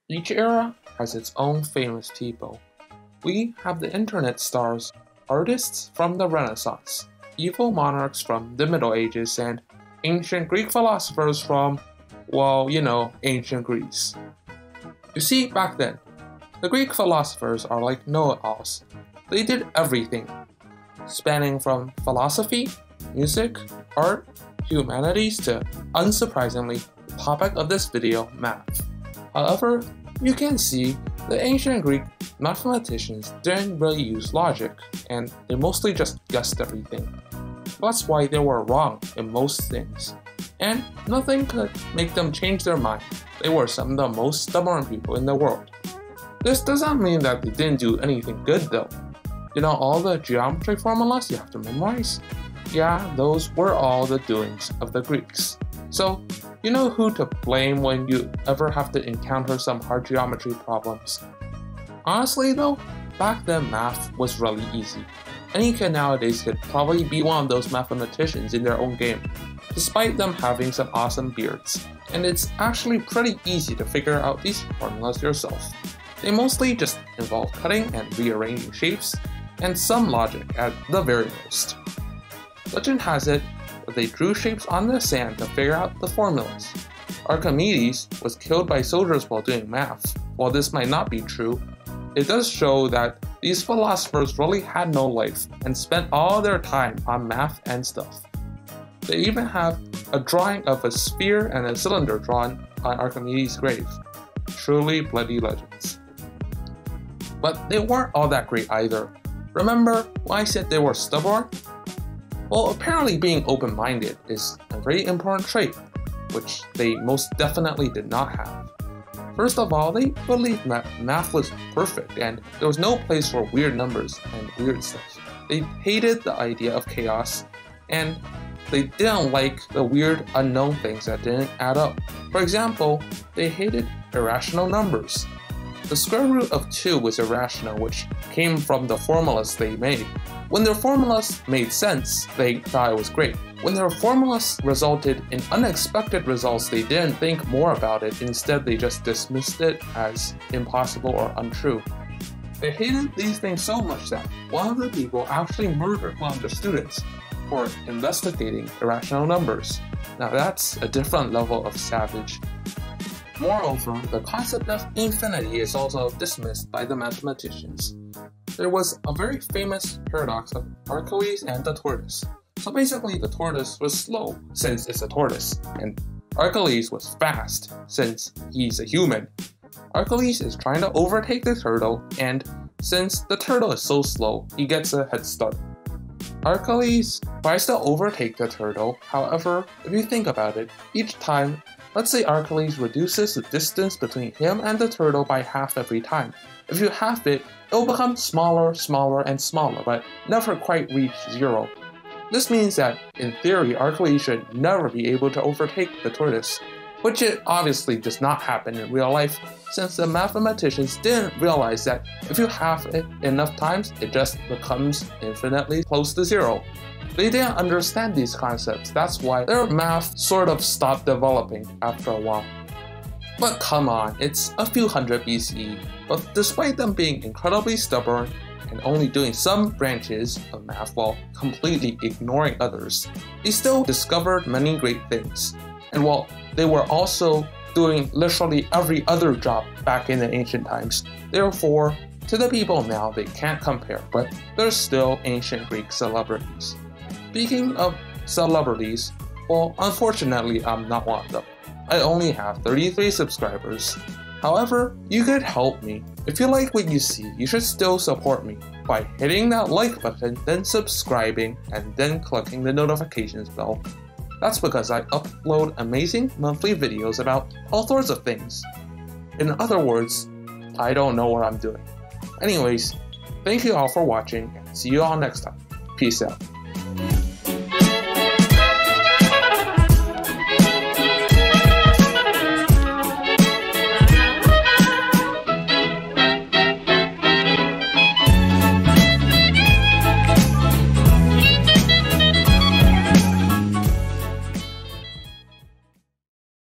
Each era has its own famous people. We have the internet stars, artists from the Renaissance, evil monarchs from the Middle Ages, and ancient Greek philosophers from, well, ancient Greece. You see, back then, the Greek philosophers are like know-it-alls. They did everything, spanning from philosophy, music, art, humanities to, unsurprisingly, the topic of this video, math. However, you can see the ancient Greek mathematicians didn't really use logic, and they mostly just guessed everything. That's why they were wrong in most things, and nothing could make them change their mind. They were some of the most stubborn people in the world. This doesn't mean that they didn't do anything good though. You know all the geometry formulas you have to memorize? Yeah, those were all the doings of the Greeks. So, you know who to blame when you ever have to encounter some hard geometry problems. Honestly though, back then math was really easy. Any kid nowadays could probably be one of those mathematicians in their own game, despite them having some awesome beards. And it's actually pretty easy to figure out these formulas yourself. They mostly just involve cutting and rearranging shapes, and some logic at the very most. Legend has it that they drew shapes on the sand to figure out the formulas. Archimedes was killed by soldiers while doing math. While this might not be true, it does show that these philosophers really had no life and spent all their time on math and stuff. They even have a drawing of a sphere and a cylinder drawn on Archimedes' grave. Truly bloody legends. But they weren't all that great either. Remember when I said they were stubborn? Well, apparently being open-minded is a very important trait, which they most definitely did not have. First of all, they believed that math was perfect and there was no place for weird numbers and weird stuff. They hated the idea of chaos, and they didn't like the weird unknown things that didn't add up. For example, they hated irrational numbers. The square root of 2 was irrational, which came from the formulas they made. When their formulas made sense, they thought it was great. When their formulas resulted in unexpected results, they didn't think more about it. Instead, they just dismissed it as impossible or untrue. They hated these things so much that one of the people actually murdered one of the students for investigating irrational numbers. Now that's a different level of savage. Moreover, the concept of infinity is also dismissed by the mathematicians. There was a very famous paradox of Achilles and the Tortoise. So basically the tortoise was slow since it's a tortoise, and Achilles was fast since he's a human. Achilles is trying to overtake the turtle, and since the turtle is so slow, he gets a head start. Achilles tries to overtake the turtle. However, if you think about it, each time, let's say Achilles reduces the distance between him and the turtle by half every time. If you half it, it'll become smaller, smaller, and smaller, but never quite reach 0. This means that, in theory, Achilles should never be able to overtake the tortoise, which it obviously does not happen in real life, since the mathematicians didn't realize that if you half it enough times, it just becomes infinitely close to 0. They didn't understand these concepts, that's why their math sort of stopped developing after a while. But come on, it's a few hundred BCE, but despite them being incredibly stubborn and only doing some branches of math while completely ignoring others, they still discovered many great things. And while they were also doing literally every other job back in the ancient times, therefore, to the people now they can't compare, but they're still ancient Greek celebrities. Speaking of celebrities, well, unfortunately I'm not one of them. I only have 33 subscribers. However, you could help me. If you like what you see, you should still support me by hitting that like button, then subscribing, and then clicking the notifications bell. That's because I upload amazing monthly videos about all sorts of things. In other words, I don't know what I'm doing. Anyways, thank you all for watching, and see you all next time. Peace out.